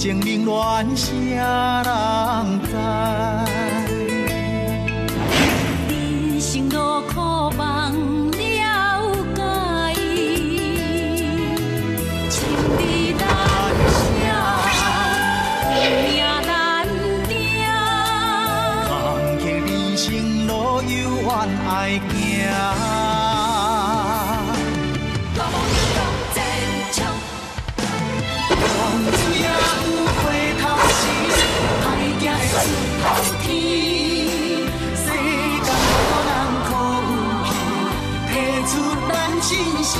情冷暖啥人知？ 人生路苦望了解，情义难舍，命难定。 坎坷人生路有缘爱行。 真心，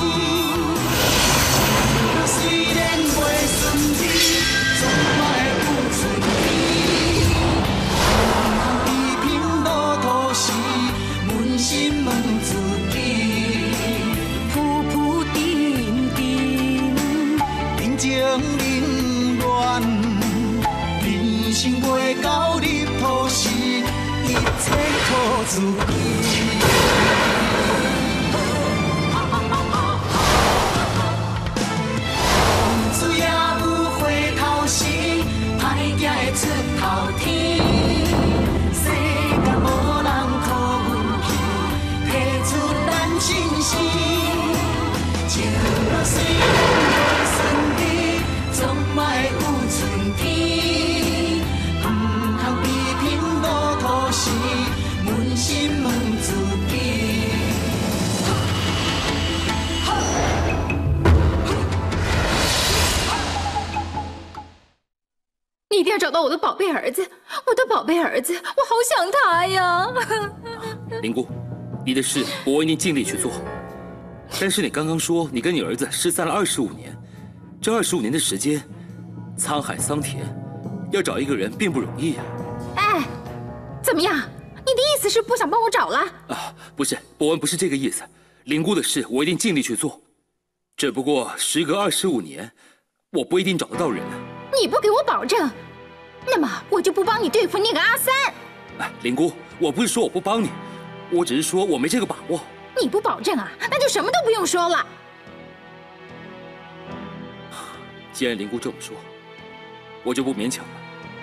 虽然袂顺利，总嘛会有春天。行比拼路途时，问心问自己， 浮浮沉沉， 人情冷暖，人生袂到入土时，一切靠自己。 出头天，世间无人靠运气，提出咱真心。情路虽然袂顺利，总嘛会有春天。不通比拼路途时，问心问自己。 你一定要找到我的宝贝儿子，我的宝贝儿子，我好想他呀！ 林姑，你的事伯文一定尽力去做。但是你刚刚说你跟你儿子失散了25年，这25年的时间，沧海桑田，要找一个人并不容易啊。 哎，怎么样？你的意思是不想帮我找了？ 啊，不是，伯文不是这个意思。林姑的事我一定尽力去做，只不过时隔25年，我不一定找得到人啊。 你不给我保证，那么我就不帮你对付那个阿三。 哎，林姑，我不是说我不帮你，我只是说我没这个把握。 你不保证啊，那就什么都不用说了。 既然林姑这么说，我就不勉强了。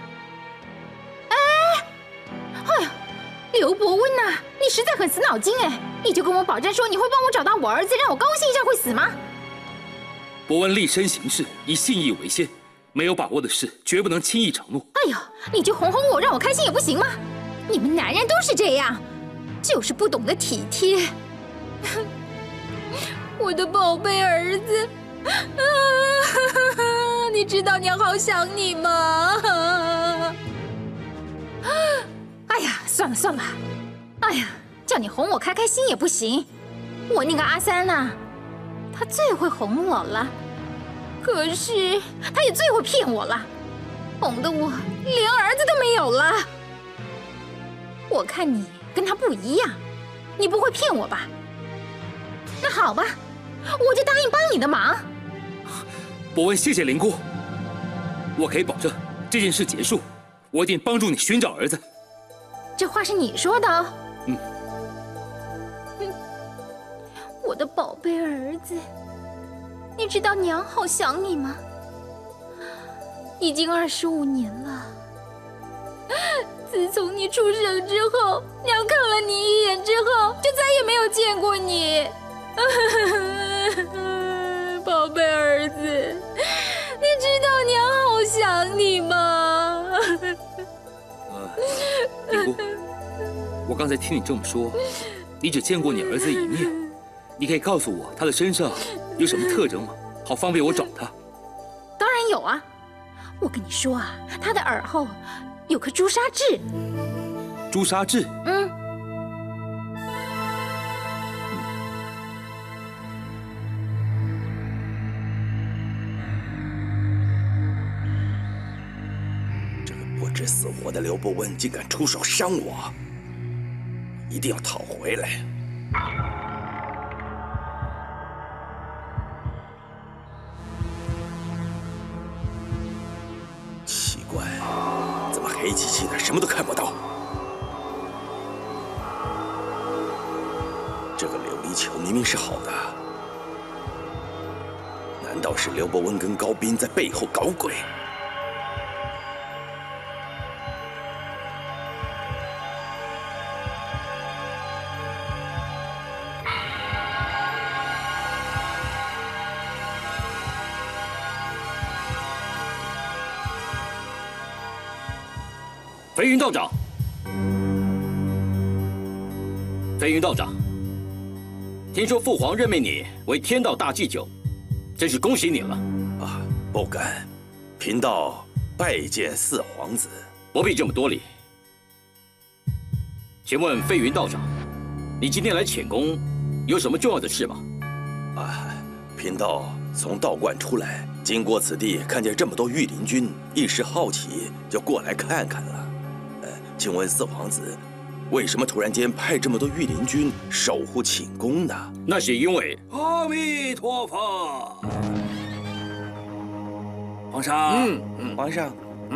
哎呀，刘伯温呐，你实在很死脑筋哎！你就跟我保证说你会帮我找到我儿子，让我高兴一下，会死吗？ 伯温立身行事，以信义为先。 没有把握的事，绝不能轻易承诺。 哎呀，你就哄哄我，让我开心也不行吗？你们男人都是这样，就是不懂得体贴。我的宝贝儿子，你知道娘好想你吗？哎呀，算了算了，哎呀，叫你哄我开开心也不行。我那个阿三呐，他最会哄我了。 可是他也最会骗我了，哄得我连儿子都没有了。我看你跟他不一样，你不会骗我吧？那好吧，我就答应帮你的忙。 伯文，谢谢林姑，我可以保证这件事结束，我一定帮助你寻找儿子。 这话是你说的哦。 嗯。 我的宝贝儿子。 你知道娘好想你吗？已经25年了。自从你出生之后，娘看了你一眼之后，就再也没有见过你。宝贝儿子，你知道娘好想你吗？ 林姑，我刚才听你这么说，你只见过你儿子一面，你可以告诉我他的身上 有什么特征吗？好方便我找他。 当然有啊，我跟你说啊，他的耳后有颗朱砂痣。 朱砂痣？ 嗯。 这个不知死活的刘伯温竟敢出手伤我，一定要讨回来。 奇怪，怎么黑漆漆的，什么都看不到？这个琉璃球明明是好的，难道是刘伯温跟高斌在背后搞鬼？ 飞云道长，飞云道长，听说父皇任命你为天道大祭酒，真是恭喜你了。 啊，不敢，贫道拜见四皇子。 不必这么多礼。请问飞云道长，你今天来潜宫，有什么重要的事吗？ 啊，贫道从道观出来，经过此地，看见这么多御林军，一时好奇，就过来看看了。请问四皇子，为什么突然间派这么多御林军守护寝宫呢？ 那是因为阿弥陀佛，皇上， 皇上，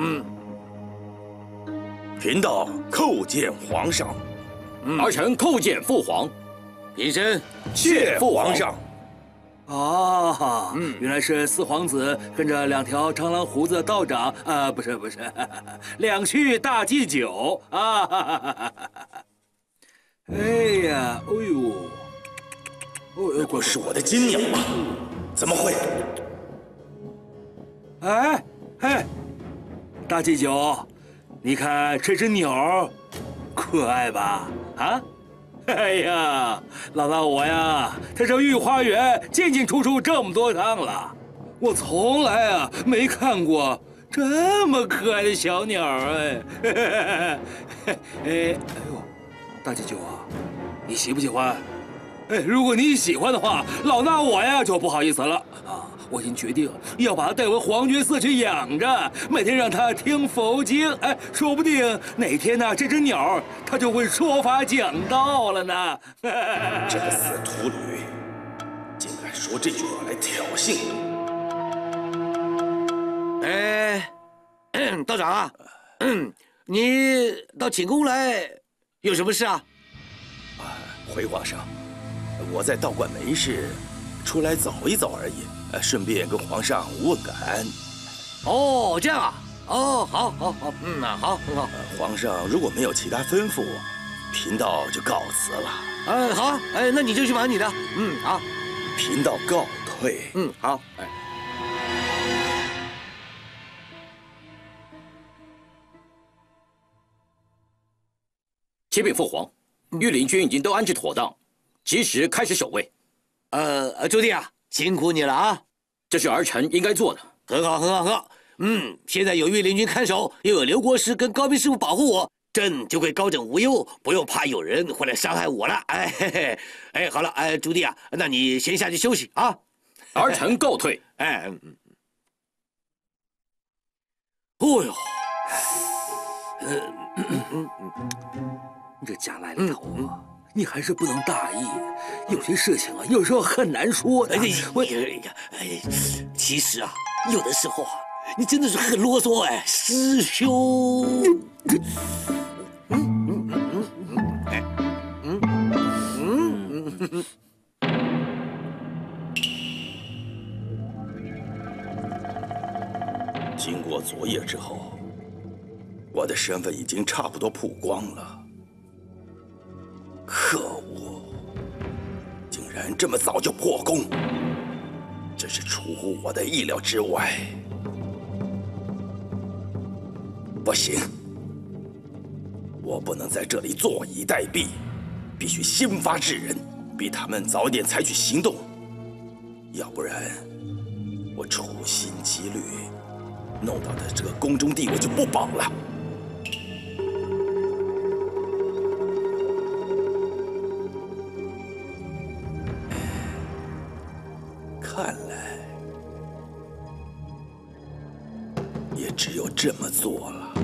贫道叩见皇上。 儿臣叩见父皇。 平身。 谢父皇皇上。 哦，原来是四皇子跟着2条长狼胡子的道长啊，不是，两去大祭酒啊！哎呀，哎呦， 那不是我的金鸟吗？怎么会？ 哎，大祭酒，你看这只鸟，可爱吧？啊？哎呀，老大我呀，在这御花园进出出这么多趟了，我从来没看过这么可爱的小鸟哎！哎呦，大祭酒啊，你喜不喜欢？哎，如果你喜欢的话，老大我呀就不好意思了啊！我已经决定要把它带回皇觉寺去养着，每天让它听佛经。哎，说不定哪天呢，这只鸟它就会说法讲道了呢。 这个死秃驴，竟敢说这句话来挑衅我！ 哎，道长啊，你到寝宫来有什么事啊？ 回皇上，我在道观没事，出来走一走而已。顺便跟皇上问个安。 哦，这样啊。哦，好，好，好，很好。 皇上如果没有其他吩咐，贫道就告辞了。 好，那你就去忙你的。好。 贫道告退。 好。 启禀父皇，御林军已经都安置妥当，即时开始守卫。 朱棣啊，辛苦你了啊！ 这是儿臣应该做的。 很好，很好，很好。现在有御林军看守，又有刘国师跟高斌师傅保护我，朕就会高枕无忧，不用怕有人会来伤害我了。哎，嘿嘿，哎，好了，哎，朱棣啊，那你先下去休息啊。 儿臣告退。 哎，哦呦， 你这假来了头啊！你还是不能大意，有些事情啊，有时候很难说的。 其实啊，有的时候啊，你真的是很啰嗦哎，师兄。 经过昨夜之后，我的身份已经差不多曝光了。可恶！竟然这么早就破功，真是出乎我的意料之外。不行，我不能在这里坐以待毙，必须先发制人，逼他们早点采取行动，要不然我处心积虑弄到的这个宫中地位就不保了。看来也只有这么做了。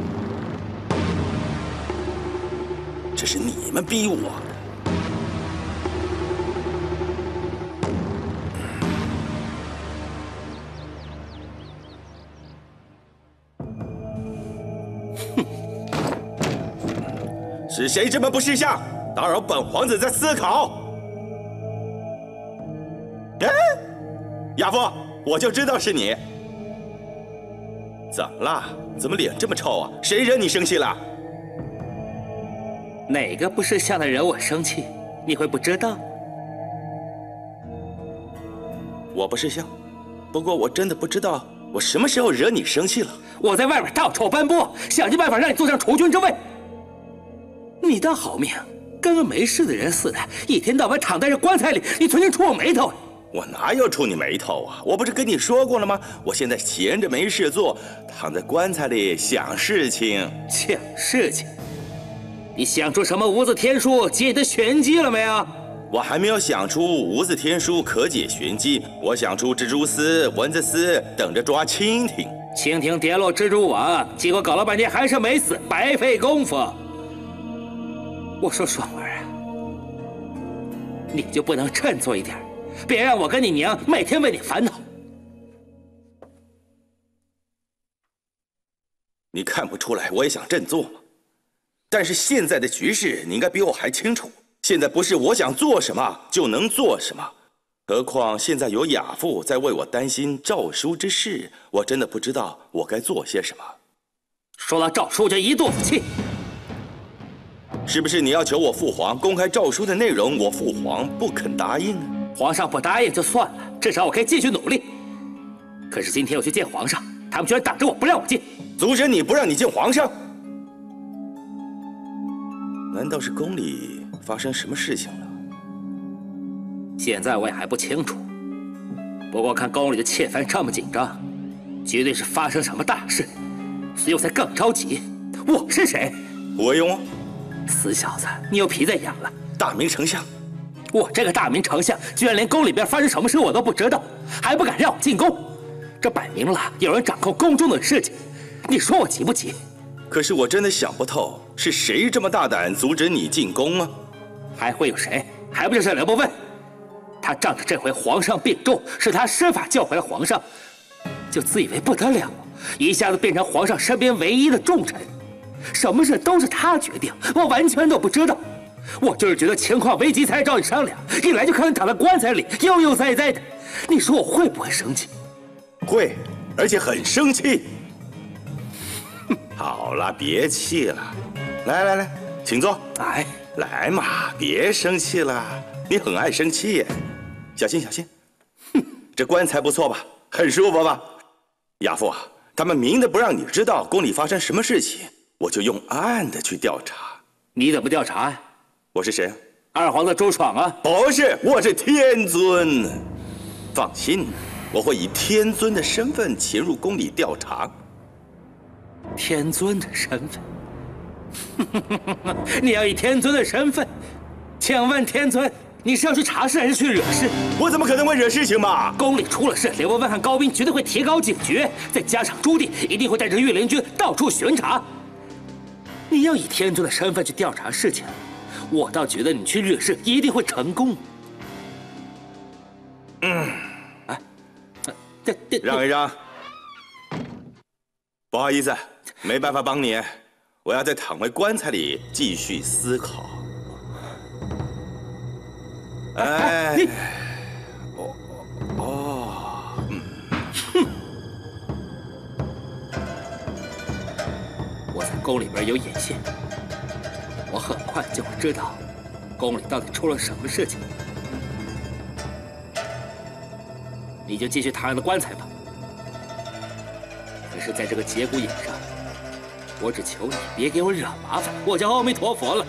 这是你们逼我的。是谁这么不识相，打扰本皇子在思考？哎，亚父，我就知道是你。怎么了？怎么脸这么臭啊？谁惹你生气了？ 哪个不识相的惹我生气，你会不知道？ 我不识相，不过我真的不知道我什么时候惹你生气了？ 我在外面到处奔波，想尽办法让你坐上储君之位。你倒好命，跟个没事的人似的，一天到晚躺在这棺材里，你存心触我眉头。 我哪有触你眉头啊？我不是跟你说过了吗？我现在闲着没事做，躺在棺材里想事情。 想事情？你想出什么无字天书解你的玄机了没有？ 我还没有想出无字天书可解玄机，我想出蜘蛛丝、蚊子丝，等着抓蜻蜓。 蜻蜓跌落蜘蛛网，结果搞了半天还是没死，白费功夫。我说爽儿啊，你就不能振作一点，别让我跟你娘每天为你烦恼。 你看不出来我也想振作吗？但是现在的局势你应该比我还清楚，现在不是我想做什么就能做什么，何况现在有亚父在为我担心诏书之事，我真的不知道我该做些什么。 说到诏书就一肚子气， 是不是你要求我父皇公开诏书的内容，我父皇不肯答应啊？ 皇上不答应就算了，至少我可以继续努力。可是今天我去见皇上，他们居然挡着我不让我进， 阻止你不让你见皇上？难道是宫里发生什么事情了？ 现在我也还不清楚，不过看宫里的妾藩这么紧张，绝对是发生什么大事，所以我才更着急。我是谁？ 胡惟庸， 死小子，你有皮在痒了！ 大明丞相， 我这个大明丞相，居然连宫里边发生什么事我都不知道，还不敢让我进宫，这摆明了有人掌控宫中的事情，你说我急不急？ 可是我真的想不透，是谁这么大胆阻止你进宫啊？ 还会有谁？还不就是刘伯温？他仗着这回皇上病重，是他施法救回了皇上，就自以为不得了，一下子变成皇上身边唯一的重臣，什么事都是他决定，我完全都不知道。我就是觉得情况危急才找你商量，一来就看你躺在棺材里悠悠哉哉的，你说我会不会生气？ 会，而且很生气。好了，别气了，来，请坐。 哎， 来嘛，别生气了，你很爱生气耶。小心。哼，这棺材不错吧？很舒服吧？亚父啊，他们明的不让你知道宫里发生什么事情，我就用暗的去调查。 你怎么调查呀？ 我是谁？ 二皇子周爽啊？ 不是，我是天尊。放心，我会以天尊的身份潜入宫里调查。 天尊的身份？你要以天尊的身份？请问天尊，你是要去查事还是去惹事？ 我怎么可能会惹事情嘛？ 宫里出了事，刘伯温和高斌绝对会提高警觉，再加上朱棣一定会带着御林军到处巡查。你要以天尊的身份去调查事情，我倒觉得你去惹事一定会成功。 让一让。不好意思，没办法帮你，我要再躺回棺材里继续思考。哎， 我在宫里边有眼线，我很快就会知道宫里到底出了什么事情。你就继续躺着棺材吧。可是，在这个节骨眼上，我只求你别给我惹麻烦，我叫阿弥陀佛了。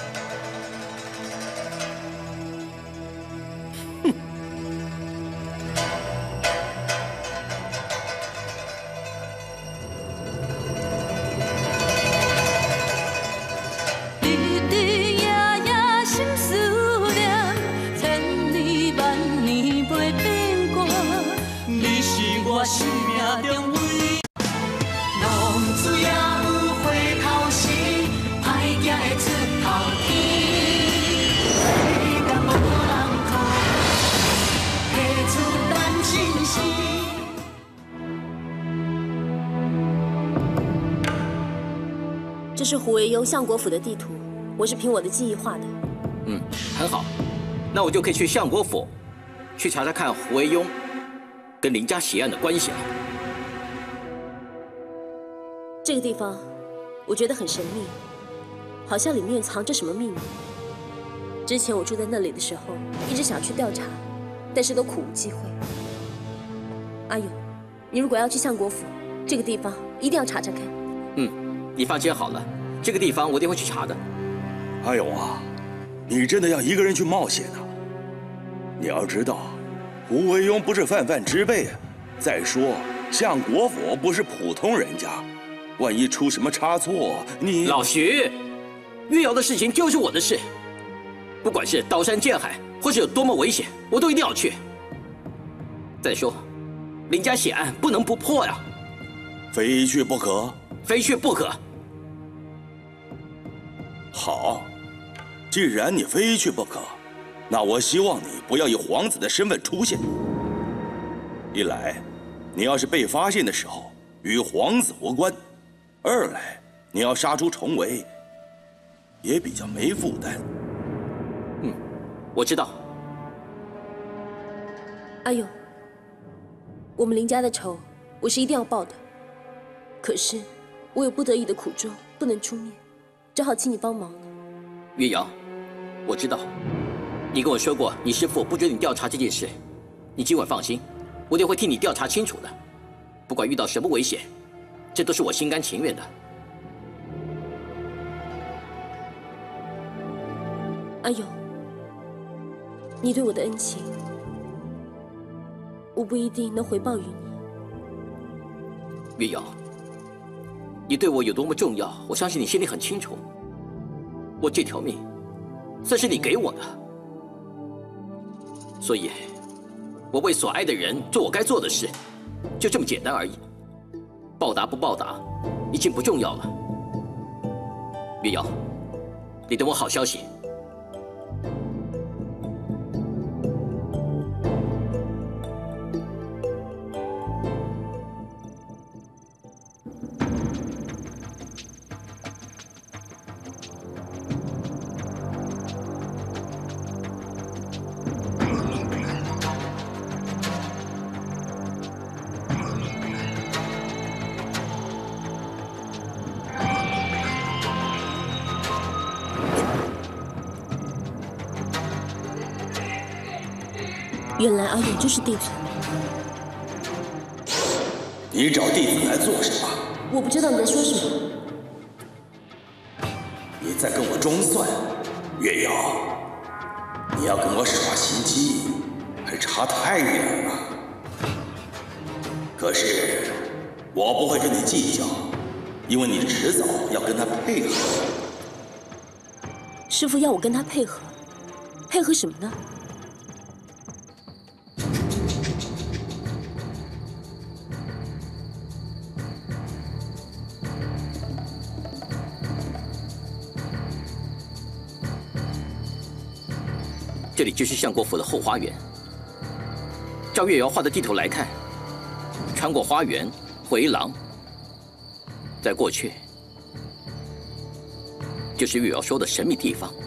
这是胡惟庸相国府的地图，我是凭我的记忆画的。 很好，那我就可以去相国府，去查查看胡惟庸跟林家血案的关系了。 这个地方，我觉得很神秘，好像里面藏着什么秘密。之前我住在那里的时候，一直想去调查，但是都苦无机会。阿勇， 你如果要去相国府，这个地方一定要查查看。 你放心好了，这个地方我一定会去查的。 阿勇啊，你真的要一个人去冒险啊？你要知道，胡惟庸不是泛泛之辈啊。再说，相国府不是普通人家，万一出什么差错，你…… 老徐，岳瑶的事情就是我的事，不管是刀山剑海，或是有多么危险，我都一定要去。再说，林家血案不能不破呀， 非去不可。 非去不可。 好，既然你非去不可，那我希望你不要以皇子的身份出现。一来，你要是被发现的时候与皇子无关；二来，你要杀出重围，也比较没负担。 我知道。 阿勇，我们林家的仇，我是一定要报的。可是，我有不得已的苦衷，不能出面，只好请你帮忙了。 岳瑶，我知道，你跟我说过，你师父不准你调查这件事，你尽管放心，我一定会替你调查清楚的。不管遇到什么危险，这都是我心甘情愿的。 阿勇，你对我的恩情，我不一定能回报于你。 岳瑶，你对我有多么重要，我相信你心里很清楚。我这条命，算是你给我的，所以，我为所爱的人做我该做的事，就这么简单而已。报答不报答，已经不重要了。岳瑶，你等我好消息。 原来阿勇就是帝尊。 你找帝尊来做什么？ 我不知道你在说什么。 你在跟我装蒜，岳瑶，你要跟我耍心机，还差太远了。可是我不会跟你计较，因为你迟早要跟他配合。 师父要我跟他配合，配合什么呢？ 这里就是相国府的后花园。照岳瑶画的地图来看，穿过花园，回廊，再过去，就是岳瑶说的神秘地方。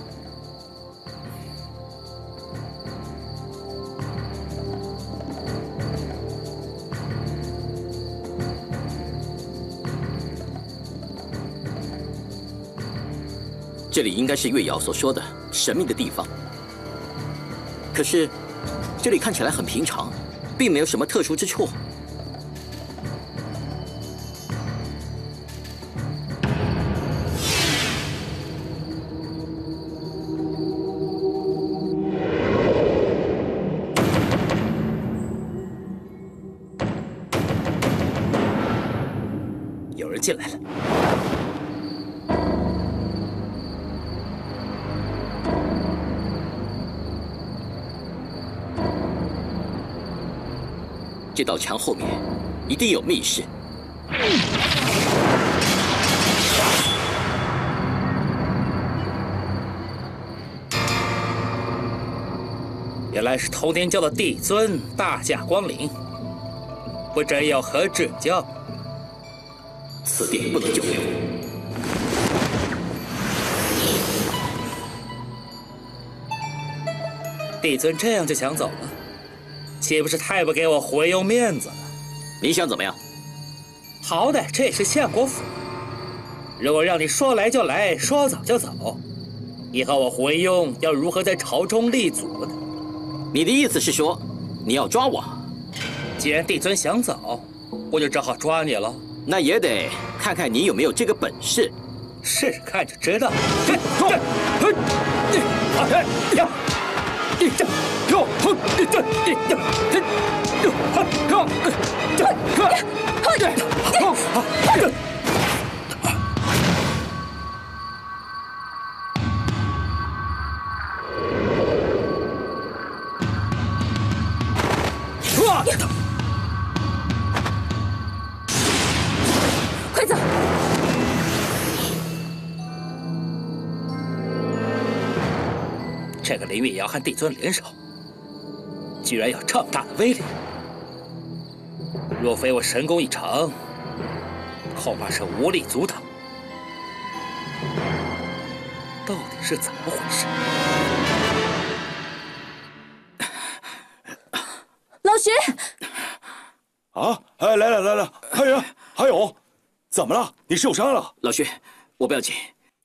这里应该是岳瑶所说的神秘的地方。可是，这里看起来很平常，并没有什么特殊之处。 有人进来了。 这道墙后面一定有密室。 原来是头年教的帝尊大驾光临，不知有何指教？ 此地不能久留。 帝尊这样就想走了？岂不是太不给我胡惟庸面子了？ 你想怎么样？ 好歹这也是相国府，如果让你说来就来，说走就走，以后我胡惟庸要如何在朝中立足呢？ 你的意思是说，你要抓我？ 既然帝尊想走， 我就只好抓你了。 那也得看看你有没有这个本事。 试试看就知道。 快走！ 这个林月瑶和帝尊联手，居然有这么大的威力！若非我神功异常，恐怕是无力阻挡。到底是怎么回事？ 老徐， 啊！哎，来了！还有，怎么了？你受伤了？ 老徐，我不要紧。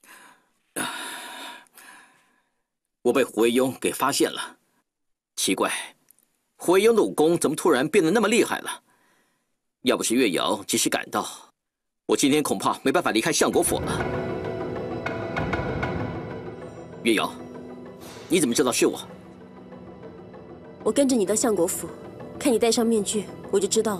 我被胡惟庸给发现了，奇怪，胡惟庸的武功怎么突然变得那么厉害了？要不是月瑶及时赶到，我今天恐怕没办法离开相国府了。月瑶，你怎么知道是我？ 我跟着你到相国府，看你戴上面具，我就知道了。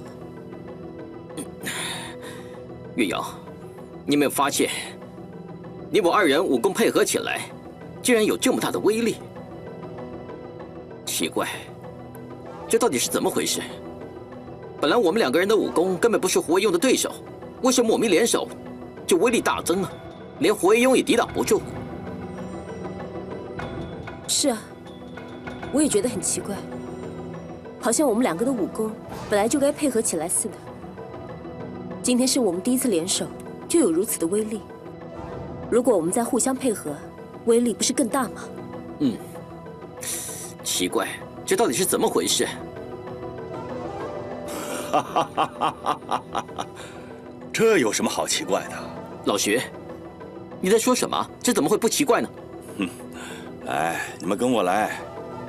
月瑶，你有没有发现，你我二人武功配合起来，竟然有这么大的威力？奇怪，这到底是怎么回事？本来我们两个人的武功根本不是胡惟庸的对手，为什么我们一联手就威力大增呢？连胡惟庸也抵挡不住。 是啊，我也觉得很奇怪，好像我们两个的武功本来就该配合起来似的。今天是我们第一次联手，就有如此的威力。如果我们再互相配合，威力不是更大吗？ 奇怪，这到底是怎么回事？ 这有什么好奇怪的？ 老徐，你在说什么？这怎么会不奇怪呢？ 来，你们跟我来。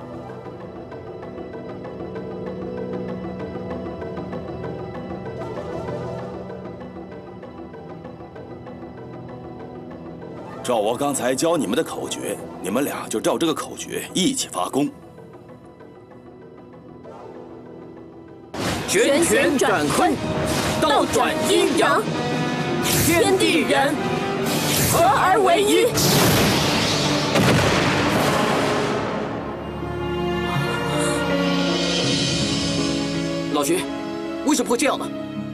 照我刚才教你们的口诀，你们俩就照这个口诀一起发功。 拳拳转坤，倒转阴阳，天地人合而为一。老徐，为什么会这样呢？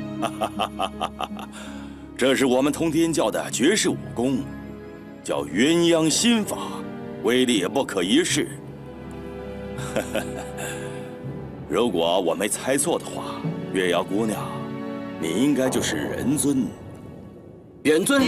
这是我们通天教的绝世武功，叫鸳鸯心法，威力也不可一世。如果我没猜错的话，月瑶姑娘，你应该就是人尊。 人尊？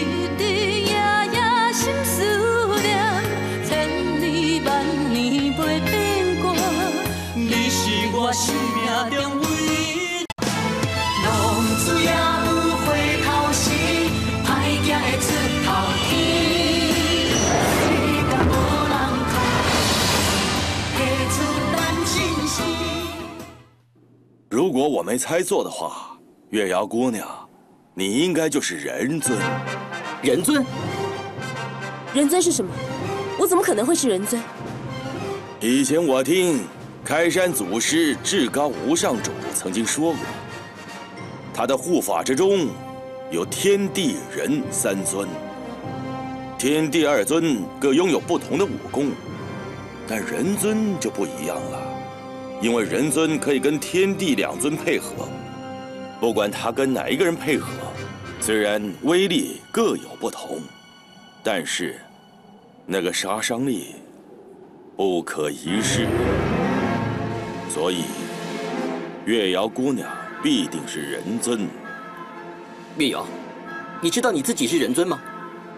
你是我生命中唯一。浪子也有回头时，歹行会出头天。世间无人可提出咱真心。 如果我没猜错的话，月瑶姑娘，你应该就是人尊。 人尊？ 人尊是什么？我怎么可能会是人尊？ 以前我听开山祖师至高无上主曾经说过，他的护法之中有天地人三尊，天地二尊各拥有不同的武功，但人尊就不一样了，因为人尊可以跟天地两尊配合，不管他跟哪一个人配合，虽然威力各有不同，但是那个杀伤力不可一世。所以，月瑶姑娘必定是人尊。 月瑶，你知道你自己是人尊吗？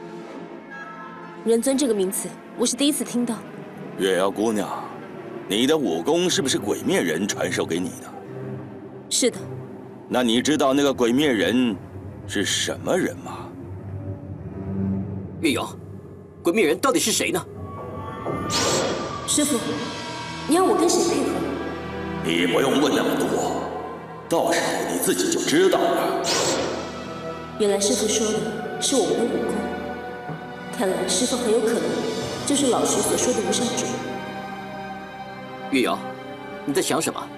人尊这个名词，我是第一次听到。 月瑶姑娘，你的武功是不是鬼面人传授给你的？ 是的。 那你知道那个鬼面人是什么人吗？ 月瑶，鬼面人到底是谁呢？ 师傅，你要我跟谁配合？ 你不用问那么多， 到时候你自己就知道了。 原来师傅说的是我们的武功，看来师傅很有可能就是老徐所说的无上主。 月瑶，你在想什么？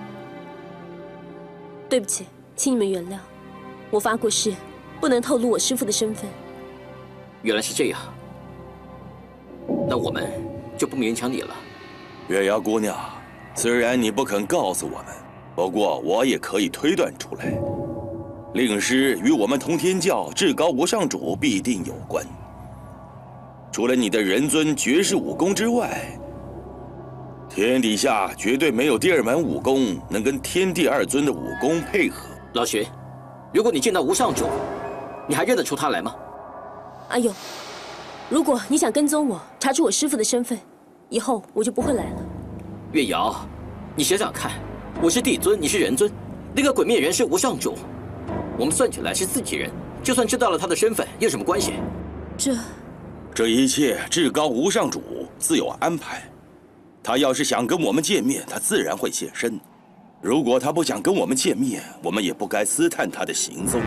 对不起，请你们原谅，我发过誓，不能透露我师傅的身份。 原来是这样，那我们就不勉强你了。 月瑶姑娘，虽然你不肯告诉我们，不过我也可以推断出来，令师与我们通天教至高无上主必定有关。除了你的人尊绝世武功之外，天底下绝对没有第二门武功能跟天地二尊的武功配合。 老徐，如果你见到无上主，你还认得出他来吗？ 阿勇，如果你想跟踪我，查出我师父的身份，以后我就不会来了。 月瑶，你想想看，我是帝尊，你是人尊，那个鬼面人是无上主，我们算起来是自己人，就算知道了他的身份，有什么关系？ 这一切至高无上主自有安排。他要是想跟我们见面，他自然会现身。如果他不想跟我们见面，我们也不该私探他的行踪。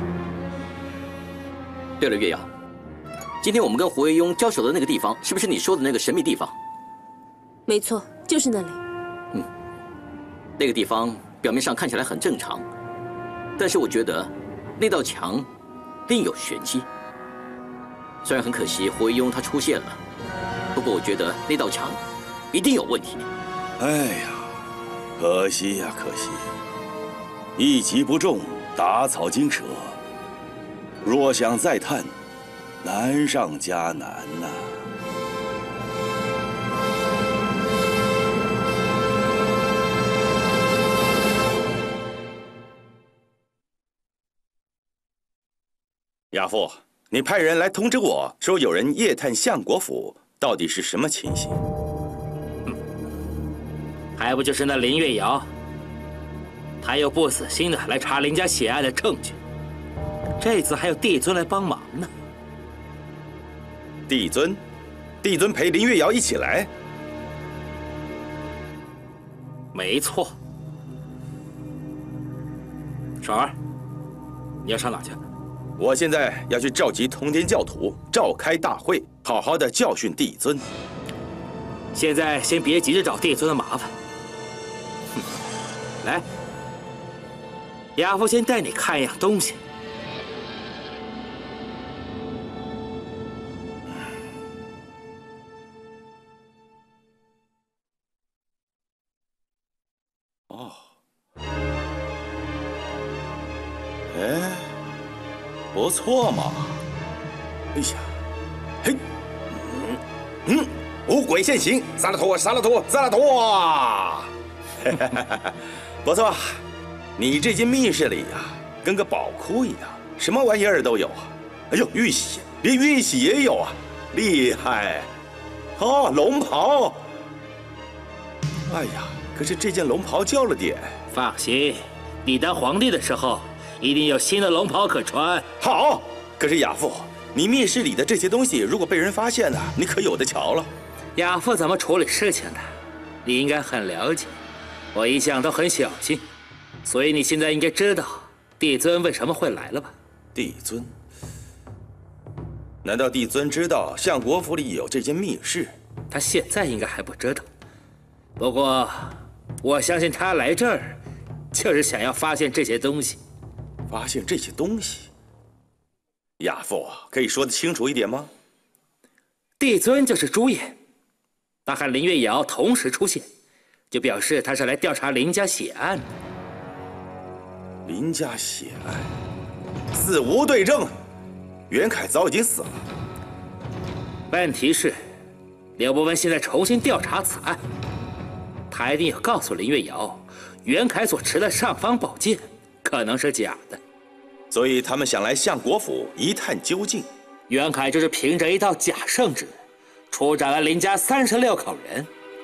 对了，月瑶，今天我们跟胡惟庸交手的那个地方，是不是你说的那个神秘地方？ 没错，就是那里。 那个地方表面上看起来很正常，但是我觉得那道墙另有玄机。虽然很可惜胡惟庸他出现了，不过我觉得那道墙一定有问题。 哎呀，可惜呀，可惜！一击不中，打草惊蛇。若想再探，难上加难呐。亚父，你派人来通知我说有人夜探相国府，到底是什么情形？ 还不就是那林月瑶，他又不死心的来查林家血案的证据，这次还有帝尊来帮忙呢。 帝尊陪林月瑶一起来？ 没错。爽儿，你要上哪去？ 我现在要去召集通天教徒，召开大会，好好的教训帝尊。 现在先别急着找帝尊的麻烦。来，亚父先带你看一样东西。 哦，哎，不错嘛。哎呀，嘿，五鬼现形，萨拉托，萨拉托，萨拉托！不错，你这间密室里呀，跟个宝库一样，什么玩意儿都有啊！哎呦，玉玺，连玉玺也有啊，厉害！哦，龙袍。哎呀，可是这件龙袍旧了点。 放心，你当皇帝的时候，一定有新的龙袍可穿。 好，可是亚父，你密室里的这些东西，如果被人发现了，你可有的瞧了。 亚父怎么处理事情的，你应该很了解。我一向都很小心，所以你现在应该知道帝尊为什么会来了吧？ 帝尊？难道帝尊知道相国府里有这间密室？ 他现在应该还不知道。不过，我相信他来这儿，就是想要发现这些东西。 发现这些东西？亚父，可以说得清楚一点吗？ 帝尊就是朱颜，他和林月瑶同时出现，就表示他是来调查林家血案的。 林家血案，死无对证，袁凯早已经死了。 问题是，刘伯温现在重新调查此案，他一定要告诉林月瑶，袁凯所持的尚方宝剑可能是假的， 所以他们想来相国府一探究竟。 袁凯就是凭着一道假圣旨，处斩了林家36口人。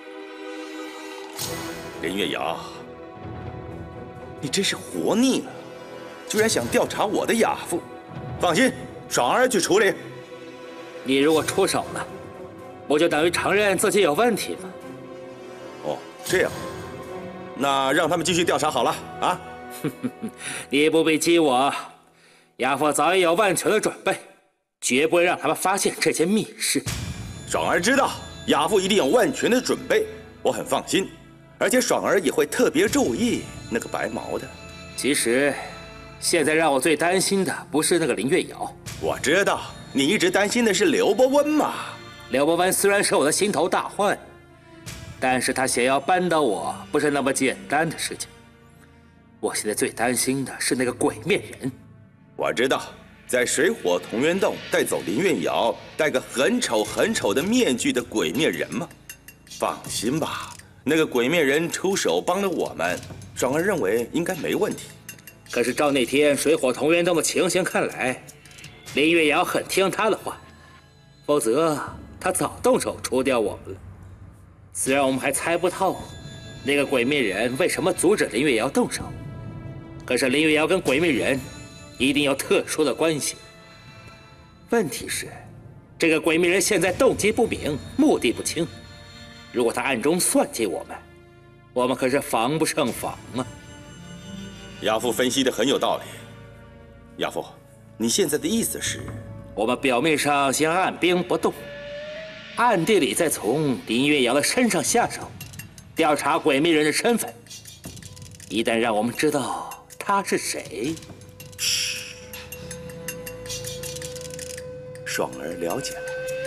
林月瑶，你真是活腻了，居然想调查我的亚父。放心，爽儿去处理。 你如果出手了，不就等于承认自己有问题吗？ 哦，这样，那让他们继续调查好了啊。 你不必激我，亚父早已有万全的准备，绝不会让他们发现这件密事。 爽儿知道亚父一定有万全的准备，我很放心，而且爽儿也会特别注意那个白毛的。 其实，现在让我最担心的不是那个林月瑶， 我知道你一直担心的是刘伯温嘛。 刘伯温虽然是我的心头大患，但是他想要扳倒我不是那么简单的事情。我现在最担心的是那个鬼面人。 我知道，在水火同源洞带走林月瑶，戴个很丑很丑的面具的鬼面人吗？放心吧，那个鬼面人出手帮了我们，爽儿认为应该没问题。 可是照那天水火同源洞的情形看来，林月瑶很听他的话，否则他早动手除掉我们了。虽然我们还猜不透那个鬼面人为什么阻止林月瑶动手，可是林月瑶跟鬼面人一定有特殊的关系。问题是，这个鬼面人现在动机不明，目的不清。如果他暗中算计我们可是防不胜防啊！ 亚父分析的很有道理。亚父，你现在的意思是， 我们表面上先按兵不动，暗地里再从林月瑶的身上下手，调查鬼面人的身份。一旦让我们知道他是谁， 爽儿了解了。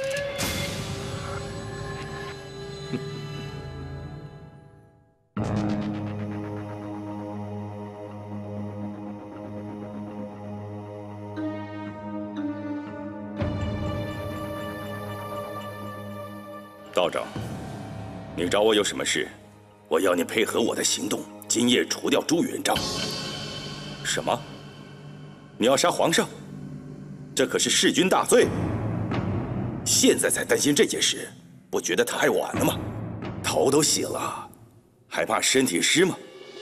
道长，你找我有什么事？我要你配合我的行动，今夜除掉朱元璋。什么？你要杀皇上？这可是弑君大罪！现在才担心这件事，不觉得太晚了吗？头都洗了，还怕身体湿吗？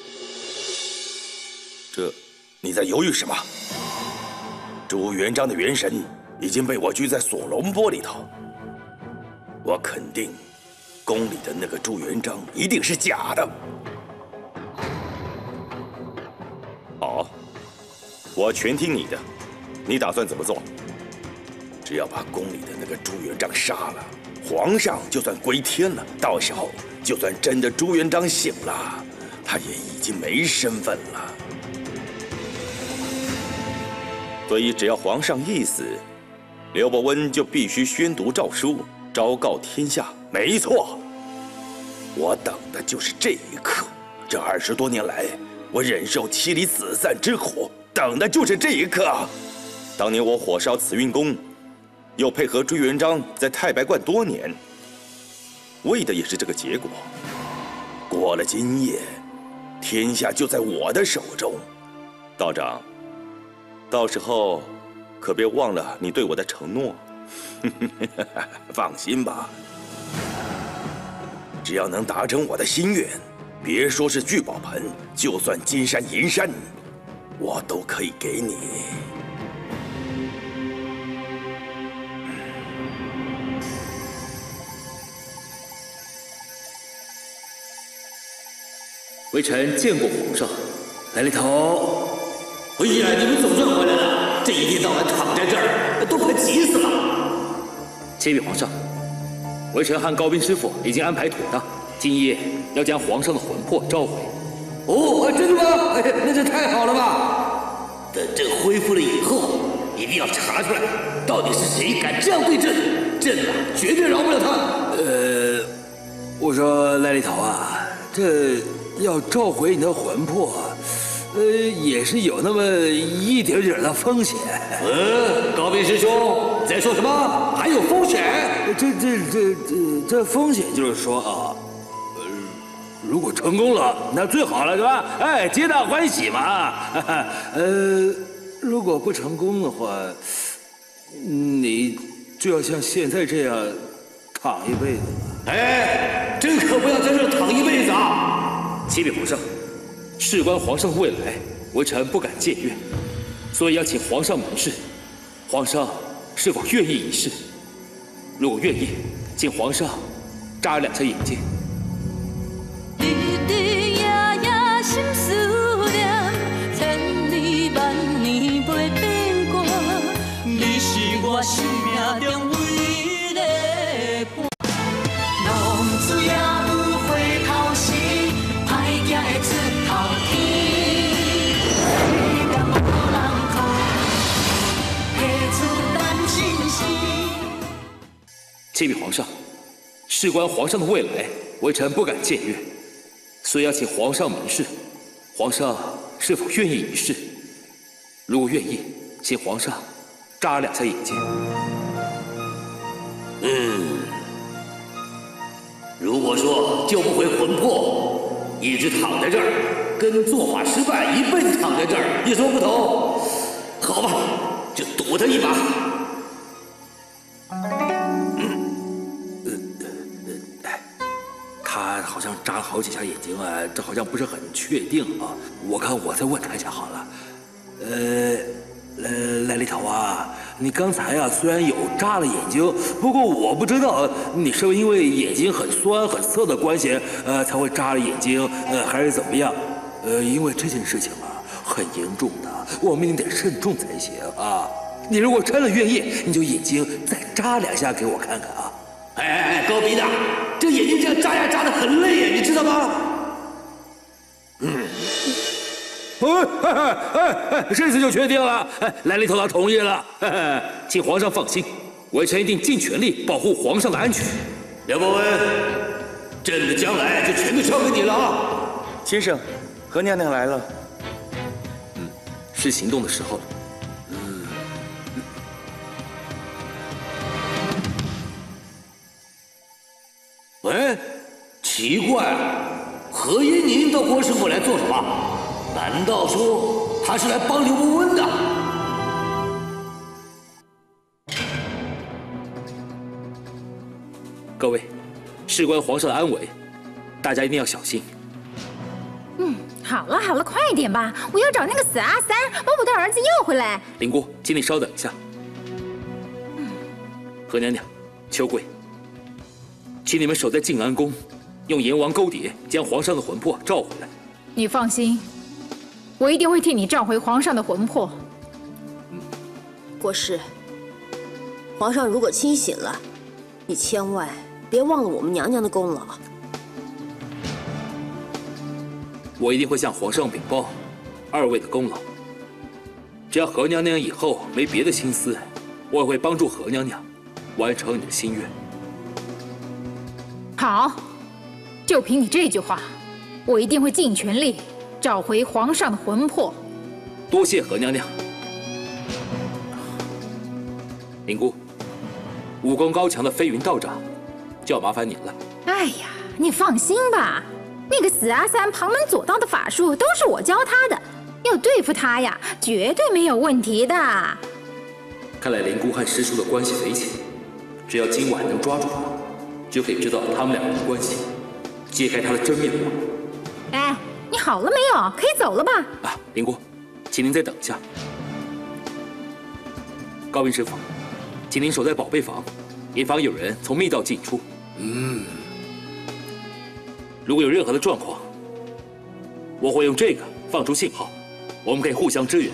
这，你在犹豫什么？朱元璋的元神已经被我拘在锁龙钵里头。我肯定，宫里的那个朱元璋一定是假的。好，我全听你的。你打算怎么做？只要把宫里的那个朱元璋杀了，皇上就算归天了。到时候，就算真的朱元璋醒了，他也已经没身份了。所以，只要皇上一死，刘伯温就必须宣读诏书，昭告天下。没错，我等的就是这一刻。这20多年来，我忍受妻离子散之苦，等的就是这一刻。当年我火烧慈运宫，又配合朱元璋在太白观多年，为的也是这个结果。过了今夜，天下就在我的手中。道长，到时候可别忘了你对我的承诺。放心吧，只要能达成我的心愿，别说是聚宝盆，就算金山银山，我都可以给你。 微臣见过皇上。来了头。 哎呀，你们总算回来了！这一天到晚躺在这儿，都快急死了。 启禀皇上，微臣和高斌师傅已经安排妥当，今夜要将皇上的魂魄召回。 哦，真的吗？哎，那这太好了吧！等朕恢复了以后，一定要查出来，到底是谁敢这样对朕，朕啊，绝对饶不了他。 我说赖力头啊，这要召回你的魂魄，也是有那么一点点的风险。 高斌师兄，你在说什么？还有风险？ 这风险就是说啊，如果成功了，那最好了，是吧？哎，皆大欢喜嘛。如果不成功的话，你就要像现在这样躺一辈子了。 哎，朕可不要在这躺一辈子啊！ 启禀皇上，事关皇上的未来，微臣不敢僭越，所以要请皇上明示，皇上是否愿意一试？如果愿意，请皇上眨2下眼睛。 日日夜夜心思念， 启禀皇上，事关皇上的未来，微臣不敢僭越，所以要请皇上明示，皇上是否愿意一试？如果愿意，请皇上眨2下眼睛。 如果说救不回魂魄，一直躺在这儿，跟做法失败一辈子躺在这儿有什么不同？好吧，就赌他一把。 他好像眨了好几下眼睛啊，这好像不是很确定啊。我看我再问他一下好了。来里头啊，你刚才啊虽然有眨了眼睛，不过我不知道你是不是因为眼睛很酸很涩的关系，才会眨了眼睛，还是怎么样？因为这件事情啊很严重的，我们一定得慎重才行啊。你如果真的愿意，你就眼睛再眨2下给我看看啊。 高鼻子，这眼睛这样眨呀眨的很累呀，你知道吗？ 这次就确定了，来里头他同意了， 请皇上放心，微臣一定尽全力保护皇上的安全。 梁伯温，朕的将来就全都交给你了啊！ 先生，何娘娘来了。 是行动的时候了。 喂，奇怪，何延宁到国师府来做什么？难道说他是来帮刘伯温的？ 各位，事关皇上的安危，大家一定要小心。 好了好了，快点吧！我要找那个死阿三，把我的儿子要回来。 灵姑，请你稍等一下。何娘娘、秋桂，请你们守在静安宫，用阎王勾碟将皇上的魂魄召回来。 你放心，我一定会替你召回皇上的魂魄。 国师，皇上如果清醒了，你千万别忘了我们娘娘的功劳。 我一定会向皇上禀报2位的功劳。只要何娘娘以后没别的心思，我也会帮助何娘娘完成你的心愿。 好，就凭你这句话，我一定会尽全力找回皇上的魂魄。 多谢何娘娘。灵姑，武功高强的飞云道长就要麻烦您了。 哎呀，你放心吧，那个死阿三旁门左道的法术都是我教他的，要对付他呀，绝对没有问题的。 看来灵姑和师叔的关系匪浅，只要今晚能抓住他，就可以知道他们2人的关系，揭开他的真面目。 哎，你好了没有？可以走了吧？ 啊，灵姑，请您再等一下。高明师傅，请您守在宝贝房，以防有人从密道进出。如果有任何的状况，我会用这个放出信号，我们可以互相支援。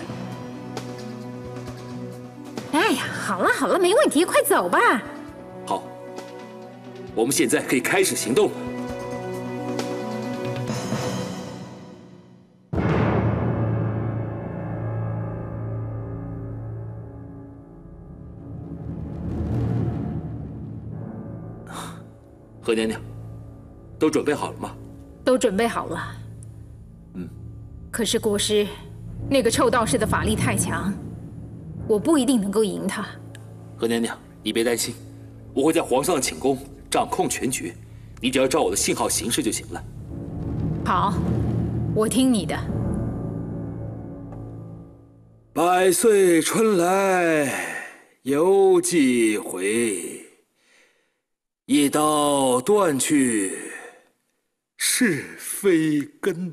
哎呀，好了好了，没问题，快走吧。 好，我们现在可以开始行动了。何娘娘，都准备好了吗？ 都准备好了。可是国师，那个臭道士的法力太强，我不一定能够赢他。 何娘娘，你别担心，我会在皇上的寝宫掌控全局，你只要照我的信号行事就行了。 好，我听你的。 百岁春来有几回，一刀断去是非根。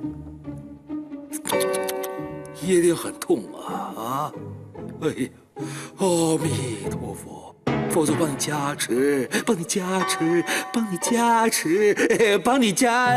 一定很痛啊！哎呀，阿弥陀佛，佛祖帮你加持，帮你加持，帮你加持，帮你加。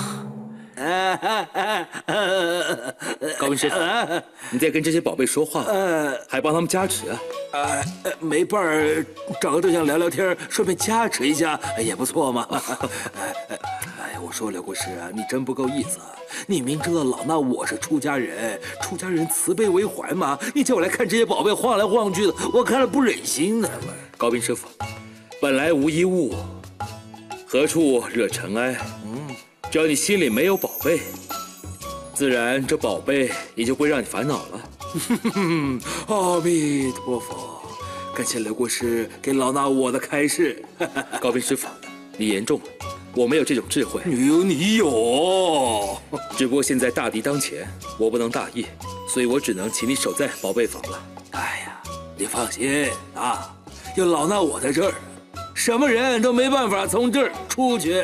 高文师傅，你在跟这些宝贝说话，还帮他们加持啊？ 没伴儿，找个对象聊聊天，顺便加持一下，也不错嘛。哎，我说刘国师啊，你真不够意思。你明知道老衲我是出家人，出家人慈悲为怀嘛，你叫我来看这些宝贝晃来晃去的，我看了不忍心呢。 高斌师傅， 本来无一物，何处惹尘埃？只要你心里没有宝贝，自然这宝贝也就不会让你烦恼了。阿弥陀佛，感谢刘国师给老衲我的开示。高斌师傅，你言重了，我没有这种智慧。 你有， 只不过现在大敌当前，我不能大意，所以我只能请你守在宝贝坊了。 哎呀，你放心啊，有老衲我在这儿，什么人都没办法从这儿出去。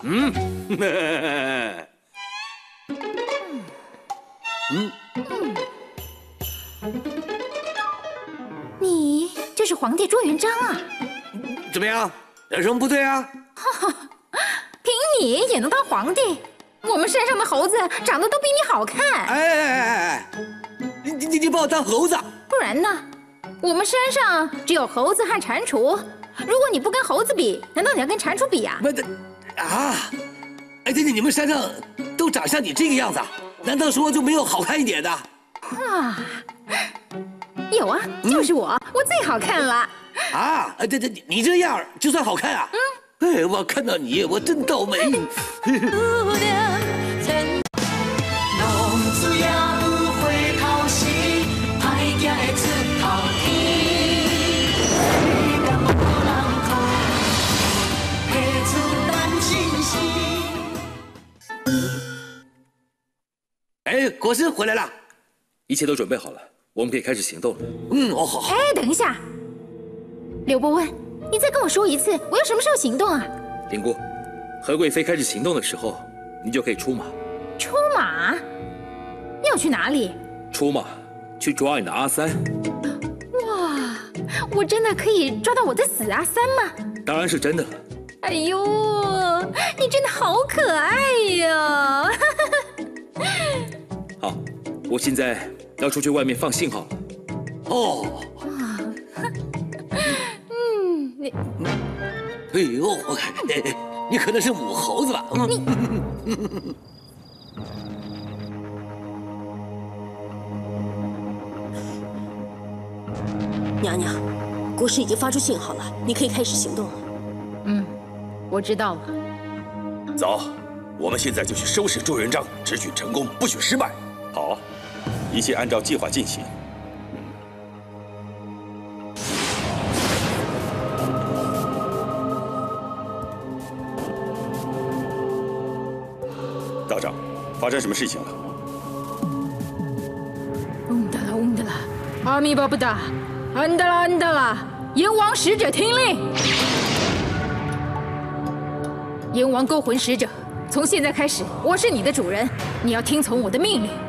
你就是皇帝朱元璋啊？ 怎么样？有什么不对啊？ 凭你也能当皇帝？我们山上的猴子长得都比你好看。 哎，你把我当猴子？ 不然呢？我们山上只有猴子和蟾蜍。如果你不跟猴子比，难道你要跟蟾蜍比呀？ 不，哎，你们山上都长像你这个样子，难道说就没有好看一点的？ 有啊，就是我最好看了。 你这样就算好看啊？哎，我看到你，我真倒霉。 浪子也有回头时，歹行会出头天。世间无人可提出咱真心。 哎，国师回来了， 一切都准备好了，我们可以开始行动了。 好。 哎，等一下，刘伯温，你再跟我说一次，我要什么时候行动啊？ 林姑，何贵妃开始行动的时候，你就可以出马。 出马？要去哪里？ 出马，去抓你的阿三。 哇，我真的可以抓到我的死阿三吗？ 当然是真的了。 哎呦，你真的好可爱呀！ 好，我现在要出去外面放信号了。 哎呦，你可能是母猴子吧？ 娘娘，国师已经发出信号了，你可以开始行动了。 我知道了。 走，我们现在就去收拾朱元璋，只许成功，不许失败。 好，一切按照计划进行。道长，发生什么事情了？ 嗡的啦，阿弥巴布达，安达啦，阎王使者听令。阎王勾魂使者，从现在开始，我是你的主人，你要听从我的命令。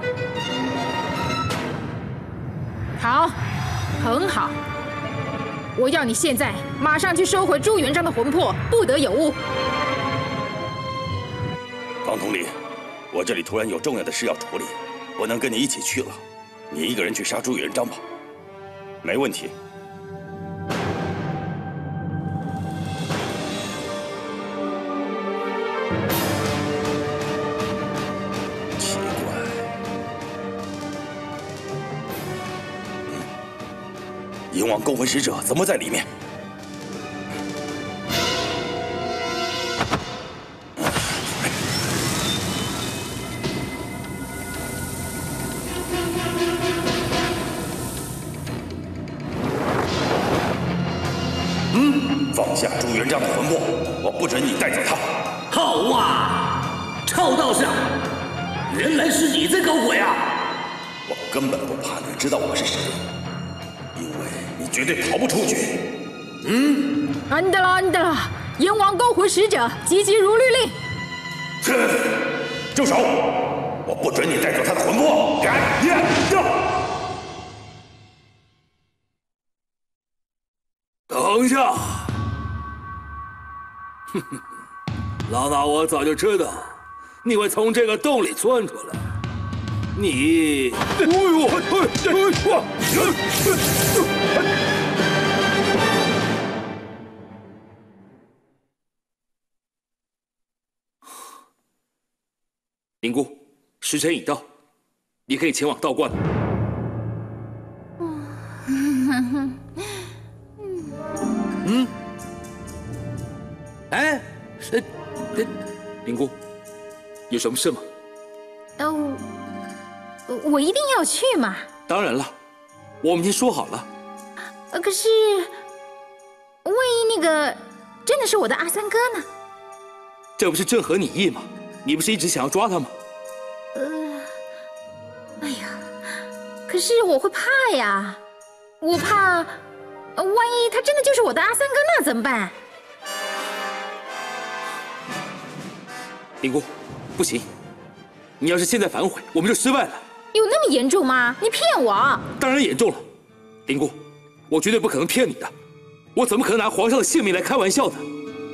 好，很好。我要你现在马上去收回朱元璋的魂魄，不得有误。 方统领，我这里突然有重要的事要处理，不能跟你一起去了。你一个人去杀朱元璋吧。没问题。奇怪，阎王勾魂使者怎么在里面？放下朱元璋的魂魄，我不准你带走他。 好啊，赵道士，原来是你在搞鬼啊！ 我根本不怕你知道我是谁，因为你绝对逃不出去。 安达啦，阎王勾魂使者急如律令。 是，住手！我不准你带走他的魂魄。 等一下！老衲我早就知道你会从这个洞里钻出来。你， 林姑，时辰已到，你可以前往道观了。 灵姑，有什么事吗？ 我一定要去嘛。 当然了，我们已经说好了。 可是，万一那个真的是我的阿三哥呢？ 这不是正合你意吗？你不是一直想要抓他吗？ 哎呀，可是我会怕呀，我怕，万一他真的就是我的阿三哥，那怎么办？ 灵姑，不行，你要是现在反悔，我们就失败了。 有那么严重吗？你骗我！ 当然严重了，灵姑，我绝对不可能骗你的，我怎么可能拿皇上的性命来开玩笑呢？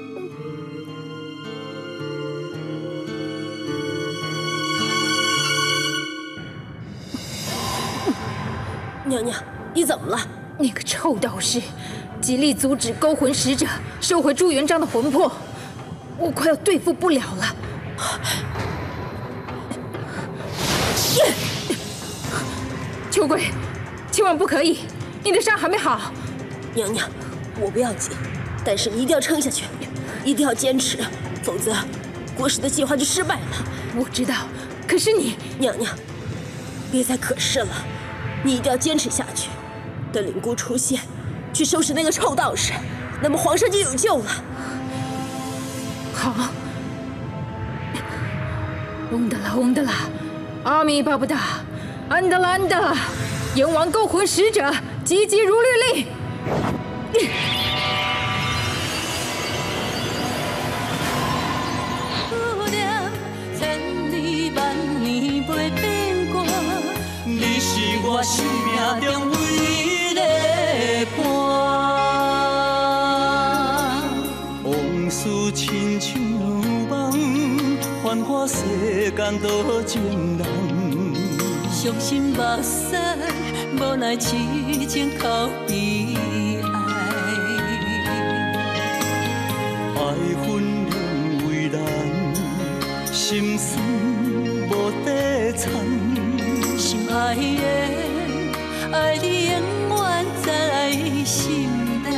娘娘，你怎么了？ 那个臭道士极力阻止勾魂使者收回朱元璋的魂魄，我快要对付不了了。秋桂，千万不可以，你的伤还没好。 娘娘，我不要紧，但是你一定要撑下去，一定要坚持，否则国师的计划就失败了。 我知道，可是你， 娘娘，别再可是了，你一定要坚持下去。等灵姑出现，去收拾那个臭道士，那么皇上就有救了。 好。嗡的啦嗡的啦，阿弥巴不达，安德啦安德啦，阎王勾魂使者急急如律令。 思念千里万里袂变卦，你是我生命中唯一的伴。往事亲像梦，繁华世间多情人。伤心目屎，无奈痴情靠悲哀。爱恨两为难，心酸无底藏。心爱的，爱你永远在心内。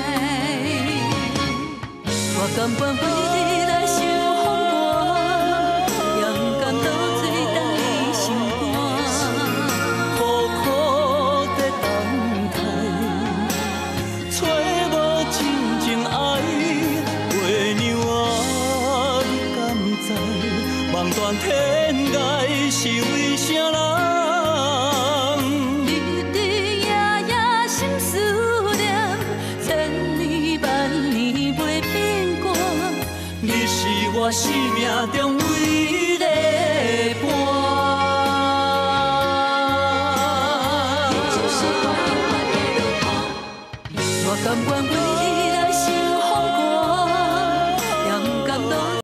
我甘愿为你来受风寒，也不甘倒醉在你心肝。苦苦在等待，找无真正爱。月亮啊，你敢知？望断天涯是为啥人？日日夜夜心思念，千里万里袂变卦。你是我生命中唯一的伴。我甘愿为你来受